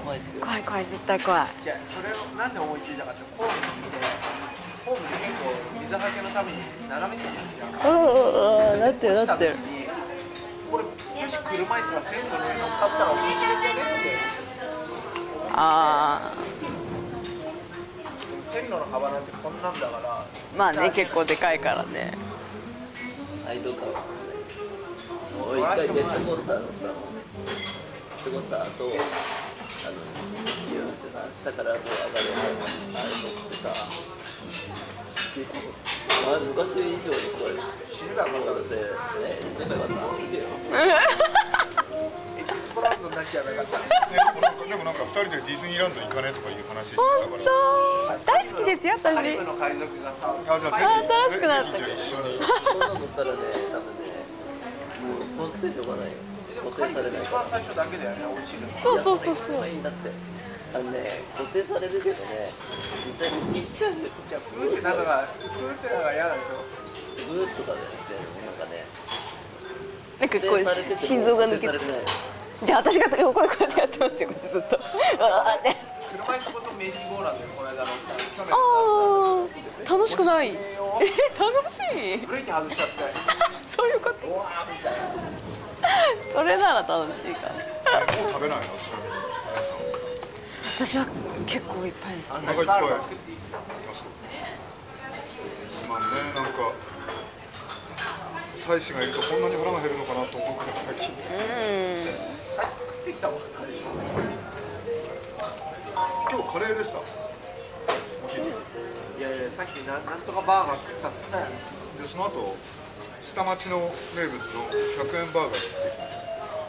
怖いですよ。 怖い怖い、絶対怖い。 じゃあそれをなんで思いついたかって、ホームに行ってホームで結構水はけのために斜めに行ってるじゃん。 なってるなってる。 これ女子車椅子が線路の上に乗っかったら面白いんじゃねって。 ああ、 線路の幅なんてこんなんだから。 まあね、結構でかいからね。 アイドルかもね。俺一回ジェットコースター乗ったの。ジェットコースターとビューってさ、下からこう上がるあれ乗ってさ、昔以上にこれ死ぬだろうでね、死ねばよかったんですよ。 エキスポランドになっちゃえばよかった。 でもなんか2人でディズニーランド行かねとかいう話してたから。 大好きですよ、私。 カリブの海賊がさ、 じゃあぜひ新しくなった。 一緒に。 こんなの乗ったらね、多分ね、もう本当にしょうがないよ。固定されない一番最初だけだよね、落ちるの。 そうそうそうそう。 いいんだって。固定されるけどね、実際にピッてやる。 じゃあフーってなんか嫌なんでしょ。 グーとかでなんかこう心臓が抜けて。じゃあ私が横でこうやってやってますよ、ずっと。 車椅子ごとメリーゴーランドでこの間乗った。 ああ、楽しくない。楽しい。 ブレーキ外しちゃって。 そういうこと。 うわーみたいな。 それなら楽しいから。 もう食べないの？ 私は結構いっぱいですね。 お腹いっぱい。すまんね、なんか妻子がいるとこんなに腹が減るのかなと思うから最近。 さっき食ってきたもんでしょ。 今日カレーでした。 いやいや、さっきなんとかバーガー食ったっつったやん。 でその後下町の名物の100円バーガー食ってきました。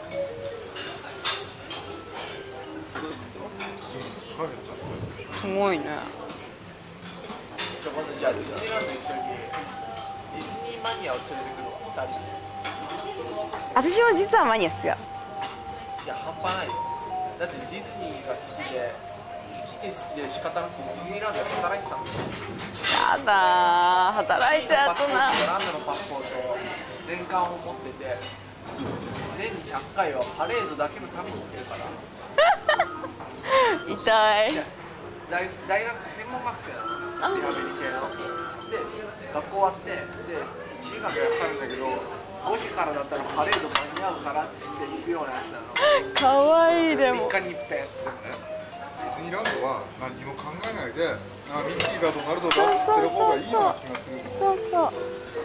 すごいね。 じゃあ今度じゃあディズニーランド行くとき、ディズニーマニアを連れてくるわ、2人。 私も実はマニアっすよ。 いや、半端ないよ。だってディズニーが好きで仕方なくてディズニーランドで働いてたんだよ。 やだー、働いちゃうとな。 ランドのパスポートを年間を持ってて、年に100回はパレードだけのために行ってるから。 痛い。 大学専門学生なの、リハビリ系の。で、学校終わって、で、1時間ぐらいかかるんだけど、5時からだったらパレード間に合うからっつって行くようなやつなの。 かわいい。でも 3日に一遍。 ディズニーランドは何も考えないで、ミッキーがドナルドだって言ってる方がいいような気がする。 そうそう。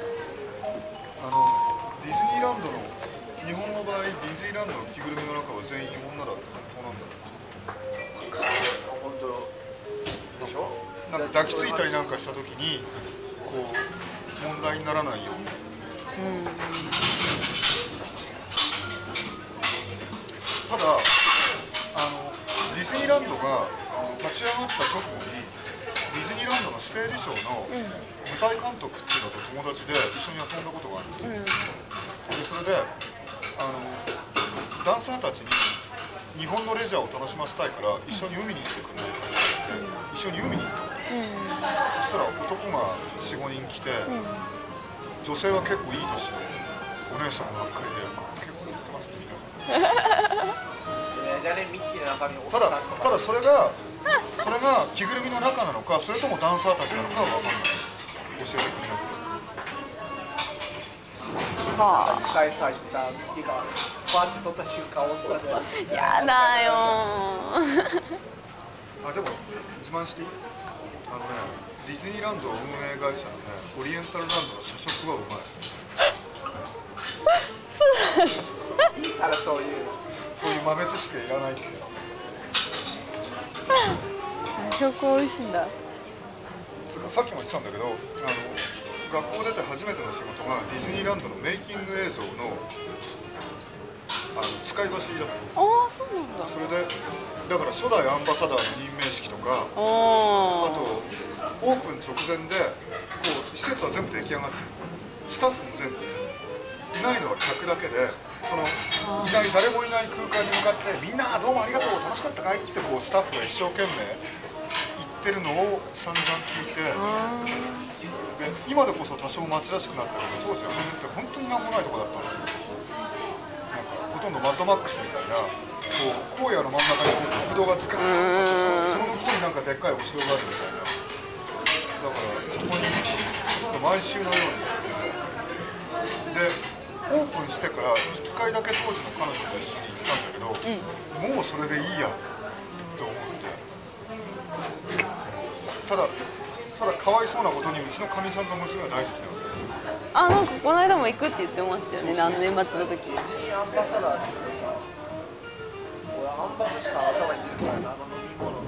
ディズニーランドの日本の場合、ディズニーランドの着ぐるみの中は全員女だって本当なんだろう。 本当でしょ。 なんか抱きついたりなんかした時にこう問題にならないように。ただディズニーランドが立ち上がった直後にディズニーランドのステージショーの舞台監督っていうのと友達で一緒に遊んだことがあるんですよ。でそれでダンサーたちに日本のレジャーを楽しませたいから一緒に海に行ってくれないかって一緒に海に行ったの。そしたら男が 4,5 人来て、女性は結構いい年のお姉さんばっかりで、結構言ってますね皆さん。 じゃあね、ミッキーの中におったさんとか。 だそれが着ぐるみの中なのか、それともダンサーたちなのかは分かんない。教えてくれなくて。 は深いさにさ、ミッキーがバーって撮った瞬間おっさんで。 あ。やだよでも自慢していい？ディズニーランド運営会社のね、オリエンタルランドの社食はうまい。 いいからそういう豆知識はいらないって。 社食美味しいんだ。 さっきも言ってたんだけど、学校出て初めての仕事がディズニーランドのメイキング映像の使い走りだった。 ああ、そうなんだ。 それでだから初代アンバサダーの任命式とか、あとオープン直前でこう施設は全部出来上がってる。スタッフも全部いないのは客だけで、その誰もいない空間に向かってみんなどうもありがとう、楽しかったかいってこうスタッフが一生懸命言ってるのを散々聞いて、で今でこそ多少町らしくなったけど、当時は本当になんもないとこだったんですよ。なんかほとんどマッドマックスみたいなこう荒野の真ん中に国道がつけてあって、その向こうになんかでっかいお城があるみたいな。だからそこに毎週のようにでオープンしてから1回だけ当時の彼女と一緒に行ったんだけど、もうそれでいいやと思って、ただかわいそうなことにうちのかみさんと娘は大好きなわけですよ。 あ、なんかこの間も行くって言ってましたよね、年末の時。 ディズニーアンバサダーって言ってさ、俺アンバサしか頭に出てこないな、あの飲み物の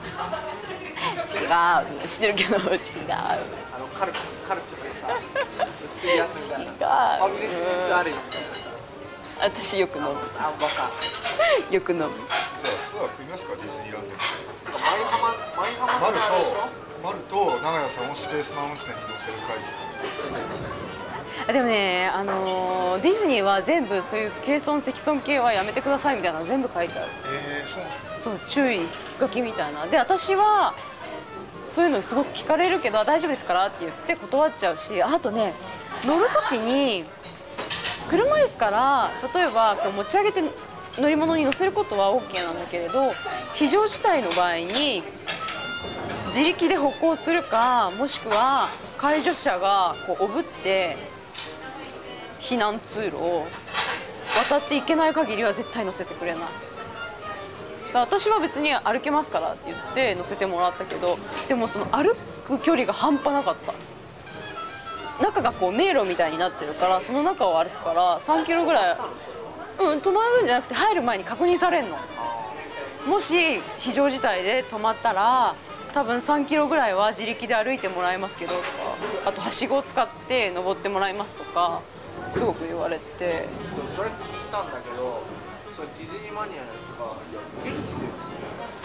違う、知ってるけど違う。 カルピスがさ、薄いやつみたいな。 違う。 ファミレスに行くとあるよみたいなさ。 私よく飲む。 アンバサ。 よく飲む。 じゃあツアー組みますか、ディズニーランド。 舞浜のマルと長屋さんをスペースマウンテンに乗せる会議。 でもね、ディズニーは全部そういう軽損積損系はやめてくださいみたいなの全部書いてある。そう注意書きみたいな。で私はそういうのすごく聞かれるけど大丈夫ですからって言って断っちゃうし、あとね乗る時に車椅子から例えばこう持ち上げて乗り物に乗せることは OK なんだけれど、非常事態の場合に自力で歩行するか、もしくは介助者がこうおぶって避難通路を渡っていけない限りは絶対乗せてくれない。私は別に歩けますからって言って乗せてもらったけど、でもその歩く距離が半端なかった。中がこう迷路みたいになってるから、その中を歩くから3キロぐらい、止まるんじゃなくて入る前に確認されんの。もし非常事態で止まったら多分3キロぐらいは自力で歩いてもらいますけどとか、あとはしごを使って登ってもらいますとかすごく言われて。 それ聞いたんだけど、それディズニーマニアのやつが「いや行ける」って言うんです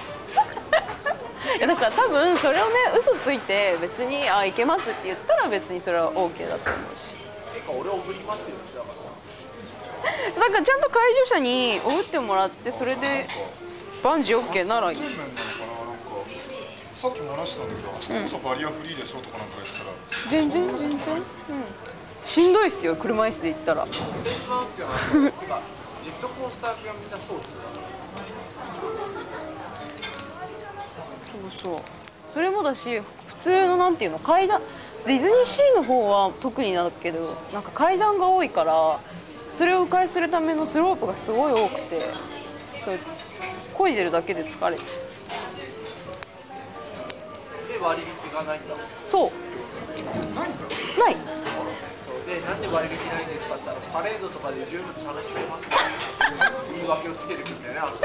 よ。 だから多分それをね嘘ついて別に「あ行けます」って言ったら別にそれは OK だと思うし。 ていうか俺おぶりますよだから。 だからちゃんと介助者におぶってもらって、それでバンジー OK ならいい。 さっきも話したんだけど、あそここそバリアフリーでしょとかなんか言ってたら、 全然、しんどいっすよ車椅子で行ったら。 スペースマウンテンはそうなんかジェットコースター系がみんなそうですよ。 そうそれもだし、普通のなんていうの階段、ディズニーシーの方は特にだけど、なんか階段が多いからそれを迂回するためのスロープがすごい多くて、そう漕いでるだけで疲れちゃう。 で割引がないんだもん。 そうない。 そうで、なんで割引ないんですかって言ったら、パレードとかで十分楽しめますから言い訳をつけてくるんだよね、あそこ。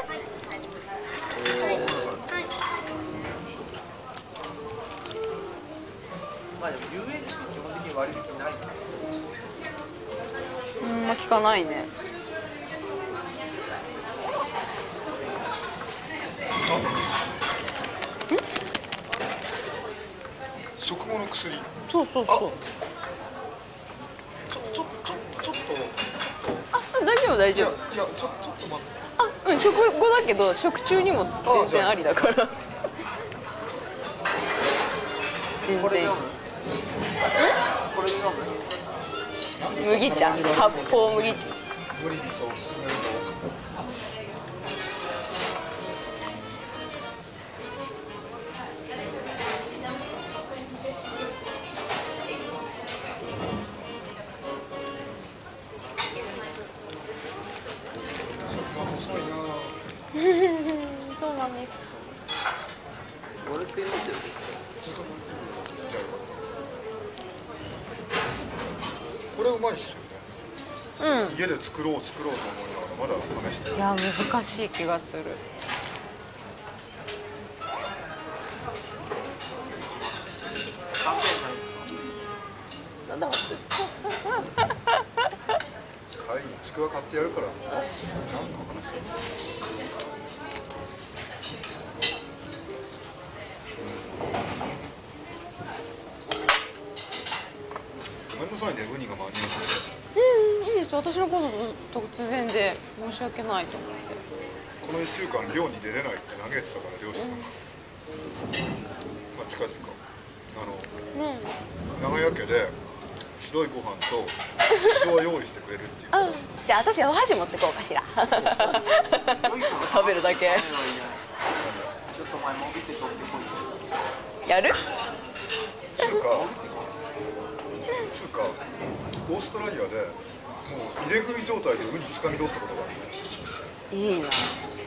まあでも遊園地って基本的に割引ないんだ。 まあ聞かないね。 食後の薬。 そうそうそう。 ちょっと。 あ、大丈夫大丈夫。 いやちょっと待って。 あ、食後だけど食中にも全然ありだから。全然。 これで飲む？これで飲む？ 麦茶、発泡麦茶。 無理にそうおすすめの。 そうなんです。 俺食いますよ。 これうまいっすよね。家で作ろうと思いながらまだ試してる。 いや難しい気がする。 なんだって帰りにちくわ買ってやるから。何の話？ごめんなさいね、ウニが間に合わせて。 いいです。私のこと突然で申し訳ないと思って。 この1週間漁に出れないって嘆いてたから漁師さんが、まあ近々長屋家で1 白いご飯と一緒は用意してくれるっていうから。 じゃあ私お箸持ってこうかしら食べるだけちょっと前もぎって取ってこい。 やるつうかオーストラリアでもう入れ食い状態でウニ掴み取ったことがあるね。 いいな。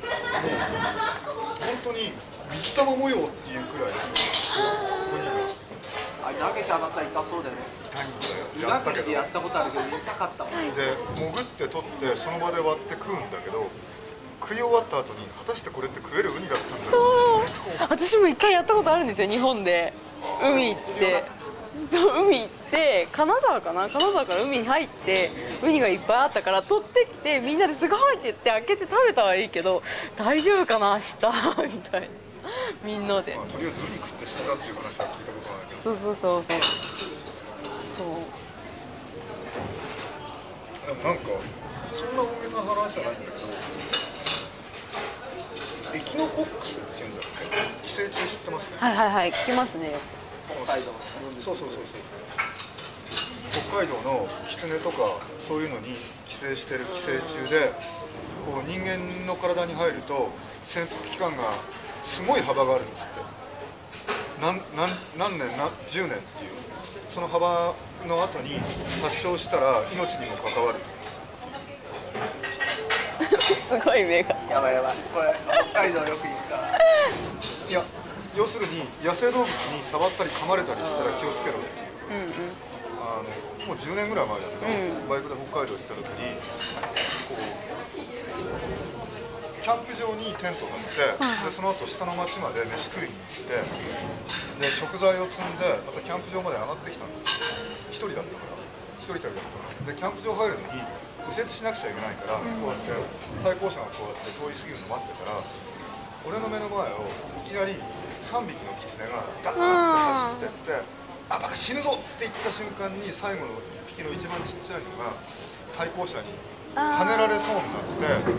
本当に水玉模様っていうくらいウニがあ、投げて当たったら痛そうでね。 痛いんだよ。 医学でやったことあるけど痛かったもん。 で潜って取ってその場で割って食うんだけど、食い終わった後に果たしてこれって食えるウニだったんだろう。 私も一回やったことあるんですよ、日本で。海行って、そう海行って金沢から海に入ってウニがいっぱいあったから取ってきて、みんなですごいって言って開けて食べたはいいけど、大丈夫かな明日みたいな、みんなで。 とりあえずウニ食って死んだっていう話は聞いたことないけど。 そうでもなんかそんな大げさな話じゃないんだけど、エキノコックスっていうんだっけ、寄生虫知ってますね。 はい聞きますね。 北海道。 そう北海道のキツネとかそういうのに寄生してる寄生虫で、こう人間の体に入ると潜伏期間がすごい幅があるんですって。何年10年っていうその幅の後に発症したら命にも関わる。 すごい目が。 やばいこれ北海道よく行くから。 いや要するに野生動物に触ったり噛まれたりしたら気をつけろっていう、もう10年ぐらい前だけど、バイクで北海道行った時にこうキャンプ場にテントを張って、でその後下の町まで飯食いに行って、で食材を積んでまたキャンプ場まで上がってきたんですよ。一人だったから一人旅だったから。でキャンプ場入るのに右折しなくちゃいけないから、こうやって対向車がこうやって通り過ぎるの待ってたら、俺の目の前をいきなり3匹のキツネがダーッて走ってって、あ、バカ死ぬぞって言った瞬間に最後の1匹の一番ちっちゃいのが対向車にはねられそうになって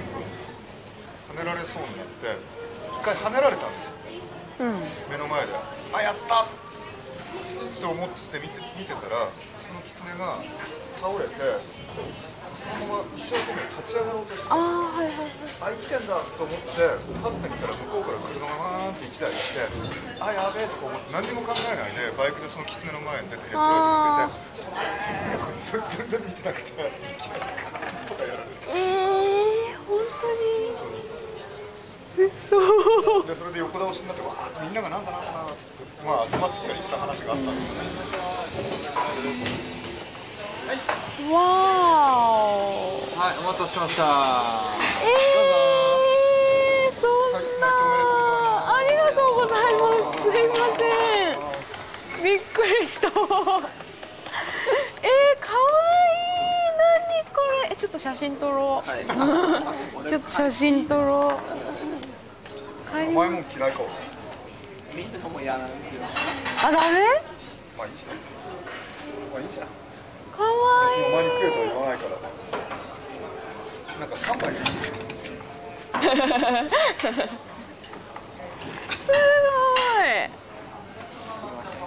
一回はねられたんですよ、目の前で。あ、やったって思って見てたら、そのキツネが倒れてそのまま一生懸命立ち上がろうとして、あ、生きてんだと思ってパッて見たら向こうから車がバーンって1台来て、あ、やべえとか思って何にも考えないでバイクでそのキツネの前に出てヘッドライト向けて全然見てなくて、いきなりカーンとかやられて。 本当に嘘でそれで横倒しになってわーってみんながなんだってまあ集まってきたりした話があったんですよね。 わーお。 はい、お待たせしました。 そんな、ありがとうございます。すいません、びっくりした。かわいい。何これ。ちょっと写真撮ろう。ちょっと写真撮ろう。 お前も嫌いか。 みんなも嫌なんですよ。 あ、ダメ？ まあいいじゃん。まあいいじゃん。 かわいい。 お前に食えとは言わないから。なんか3枚すごい。 すいません。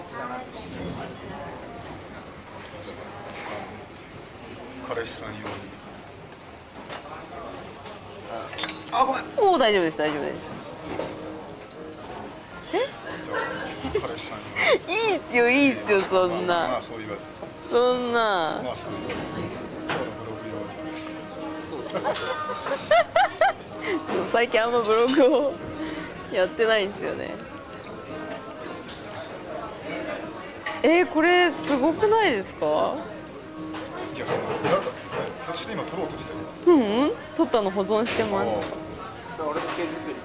彼氏さん用に。あ、ごめん。 おお、大丈夫です、大丈夫です。 彼氏さん用に。 いいっすよ、いいっすよ、そんな。 まあそう言わず。 そんな。 まあそう言わず。今日のブログ用に。 そう、最近あんまブログをやってないんですよね。これすごくないですか？ いや、なんかひょっとして今撮ろうとしてる。 撮ったの保存してます。 それ俺の手作り。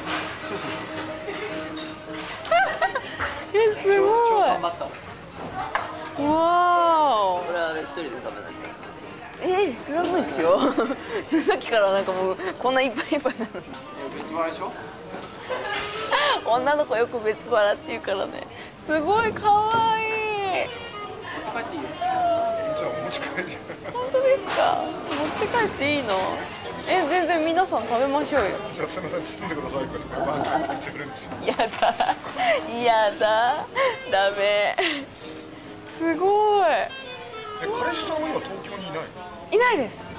すごい。 超頑張ったもん。 わこれあれ一人で食べないと。 それは無理ですよ。さっきからなんかもうこんないっぱいいっぱいなのに。 別腹でしょ。 女の子よく別腹って言うからね。すごい可愛い。 持って帰っていいよ。 じゃあお持ち帰り。 本当ですか？持って帰っていいの？全然皆さん食べましょうよ。 じゃあすみません、包んでくださいってバーンと言ってるんですよ。 やだダメ。すごい。 彼氏さんは今東京にいないの？ いないです。